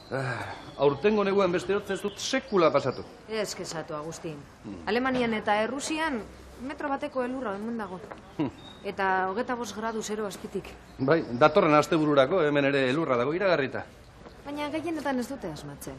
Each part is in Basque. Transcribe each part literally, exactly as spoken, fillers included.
Aurtengo neguan beste hotz ez dut sekula pasatu. Ez kesatu, Agustin. Alemanian eta Errusian metro bateko elurra hemen dago. Eta hogeta bost gradu zero azpitik. Bai, datorren astebururako hemen ere elurra dago iragarrita. Baina gehienetan ez dute asmatzen.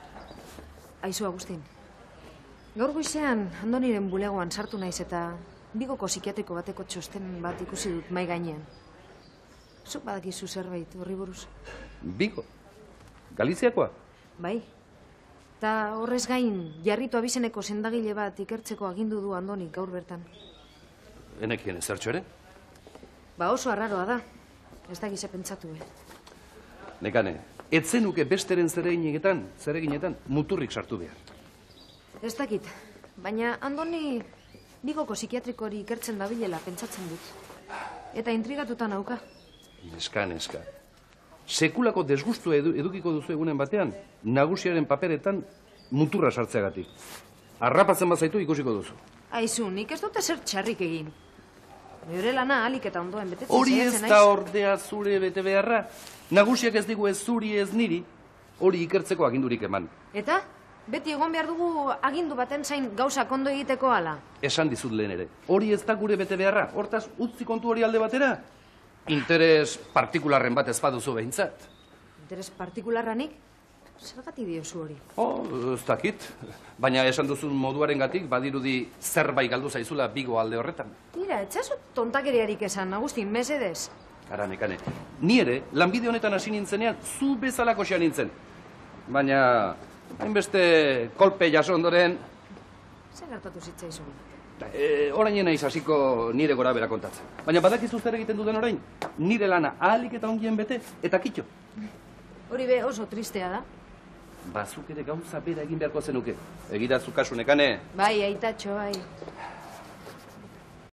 Aizu, Agustin. Gaur goizean Andoniren bulegoan sartu naiz eta Bigoko psikiatriko bateko txosten bat ikusi dut mai gainean. Zuk badakizu zerbait horri buruz. Bigo? Galiziakoa? Bai. Ta horrez gain, Jarritu abizeneko sendagile bat ikertzeko agindu du Andonik gaur bertan. Enekien ezertxo ere? Ba oso arraroa da. Ez da gize pentsatu, eh? Nekane, etzenuke besteren zereginetan, zereginetan, muturrik sartu behar. Ez dakit, baina Andoni Bigoko psikiatrikori ikertzen dabilela pentsatzen dut. Eta intrigatuta nauka. Neska, neska. Sekulako desgustu edu, edukiko duzu egunen batean, nagusiaren paperetan muturra sartzeagatik. Arrapatzen bazaitu ikusiko duzu. Aizu, nik ez dute zer txarrik egin. Neure lana alik eta ondoen betetzen hori saiatzen ez da ordea zure bete beharra. Nagusiak ez digu ez zuri ez niri, hori ikertzeko agindurik eman. Eta? Beti egon behar dugu agindu baten zain gauzak ondo egiteko ala. Esan dizut lehen ere, hori ez da gure bete beharra, hortaz utzi kontu hori alde batera. Interes partikularren bat ez baduzu behintzat. Interes partikularranik? Zergatik diozu hori? Oh, ez dakit. Baina esan duzun moduarengatik badirudi zerbait galdu zaizula Bigo alde horretan. Mira, etxazu tontakeriarik esan, Agustin, mesedez. Ara, nekane, ni ere, lanbide honetan hasi nintzenean, zu bezalako xean nintzen. Baina, hainbeste kolpe jaso ondoren... Zer gertatu zitzaizun? E, orain naiz hasiko nire gora bera kontatzen. Baina badakizu zer egiten duden orain? Nire lana ahalik eta ongien bete, eta kitxo. Hori be oso tristea da. Bazuk ere gauza bera egin beharko zenuke. Egidazu kasu, nekane? Bai, aitatxo, bai.